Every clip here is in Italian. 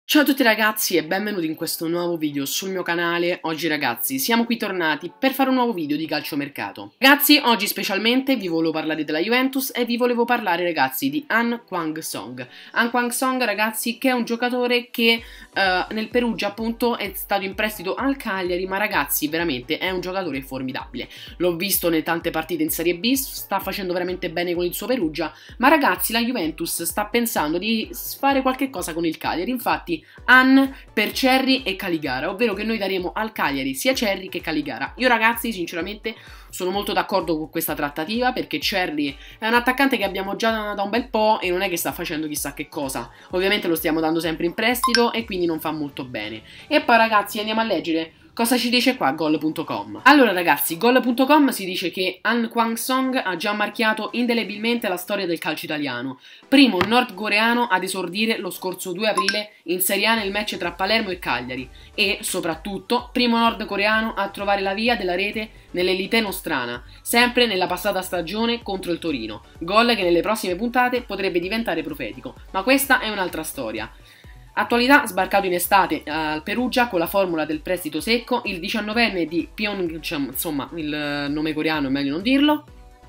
Ciao a tutti ragazzi e benvenuti in questo nuovo video sul mio canale. Oggi ragazzi siamo qui tornati per fare un nuovo video di calciomercato. Ragazzi, oggi specialmente vi volevo parlare della Juventus e vi volevo parlare ragazzi di Han Kwang-Song. Han Kwang-Song ragazzi, che è un giocatore che nel Perugia appunto è stato in prestito al Cagliari, ma ragazzi veramente è un giocatore formidabile. L'ho visto nelle tante partite in Serie B, sta facendo veramente bene con il suo Perugia, ma ragazzi la Juventus sta pensando di fare qualche cosa con il Cagliari. Infatti Han per Cerri e Caligara, ovvero che noi daremo al Cagliari sia Cerri che Caligara. Io ragazzi sinceramente sono molto d'accordo con questa trattativa, perché Cerri è un attaccante che abbiamo già da un bel po' e non è che sta facendo chissà che cosa. Ovviamente lo stiamo dando sempre in prestito e quindi non fa molto bene. E poi ragazzi andiamo a leggere cosa ci dice qua Goal.com. Allora ragazzi, Goal.com si dice che Han Kwang-Song ha già marchiato indelebilmente la storia del calcio italiano. Primo nordcoreano ad esordire lo scorso 2 aprile in Serie A nel match tra Palermo e Cagliari e, soprattutto, primo nordcoreano a trovare la via della rete nell'Elite nostrana, sempre nella passata stagione contro il Torino. Gol che nelle prossime puntate potrebbe diventare profetico, ma questa è un'altra storia. Attualità, sbarcato in estate al Perugia con la formula del prestito secco, il 19enne di Pyeongchang, insomma il nome coreano è meglio non dirlo.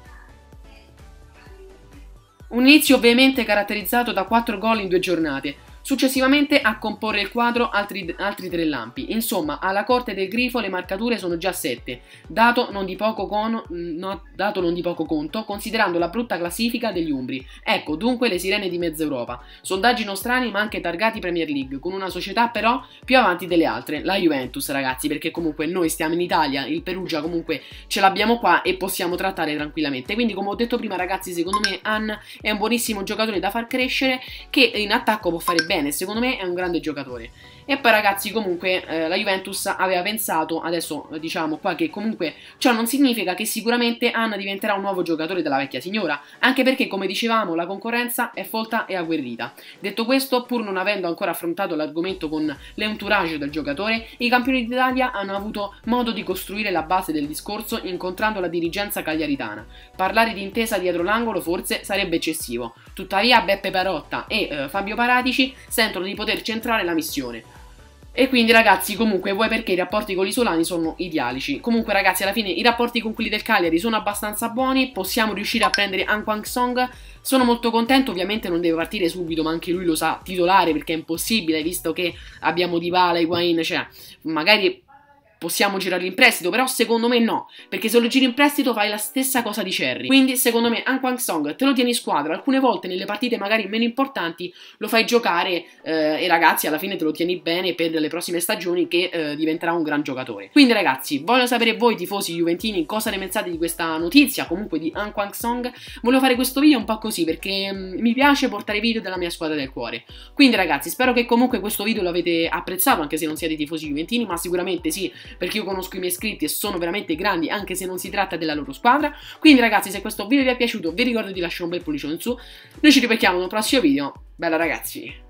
Un inizio ovviamente caratterizzato da 4 gol in 2 giornate. Successivamente a comporre il quadro altri 3 lampi. Insomma, alla corte del grifo le marcature sono già 7, dato non di poco conto, considerando la brutta classifica degli umbri. Ecco, dunque le sirene di mezza Europa. Sondaggi nostrani ma anche targati Premier League, con una società però più avanti delle altre, la Juventus ragazzi, perché comunque noi stiamo in Italia, il Perugia comunque ce l'abbiamo qua e possiamo trattare tranquillamente. Quindi come ho detto prima ragazzi, secondo me Han è un buonissimo giocatore da far crescere, che in attacco può fare bene. Secondo me è un grande giocatore. E poi ragazzi comunque la Juventus aveva pensato, adesso diciamo qua, che comunque ciò non significa che sicuramente Han diventerà un nuovo giocatore della vecchia signora, anche perché come dicevamo la concorrenza è folta e agguerrita. Detto questo, pur non avendo ancora affrontato l'argomento con l'entourage del giocatore, i campioni d'Italia hanno avuto modo di costruire la base del discorso incontrando la dirigenza cagliaritana. Parlare di intesa dietro l'angolo forse sarebbe eccessivo, tuttavia Beppe Parotta e Fabio Paratici sentono di poter centrare la missione. E quindi ragazzi comunque vuoi perché i rapporti con gli isolani sono idealici. Comunque ragazzi alla fine i rapporti con quelli del Cagliari sono abbastanza buoni, possiamo riuscire a prendere Han Kwang-Song. Sono molto contento, ovviamente non deve partire subito, ma anche lui lo sa titolare perché è impossibile, visto che abbiamo Dybala, Higuain, cioè magari possiamo girarli in prestito, però secondo me no, perché se lo giri in prestito fai la stessa cosa di Cerri. Quindi secondo me Han Kwang-Song te lo tieni in squadra, alcune volte nelle partite magari meno importanti lo fai giocare e ragazzi alla fine te lo tieni bene per le prossime stagioni, che diventerà un gran giocatore. Quindi ragazzi, voglio sapere voi tifosi juventini cosa ne pensate di questa notizia, comunque di Han Kwang-Song. Volevo fare questo video un po' così perché mi piace portare video della mia squadra del cuore. Quindi ragazzi, spero che comunque questo video lo avete apprezzato, anche se non siete tifosi juventini, ma sicuramente sì, perché io conosco i miei iscritti e sono veramente grandi anche se non si tratta della loro squadra. Quindi ragazzi, se questo video vi è piaciuto vi ricordo di lasciare un bel pollice in su. Noi ci ripetiamo in un prossimo video. Bella ragazzi!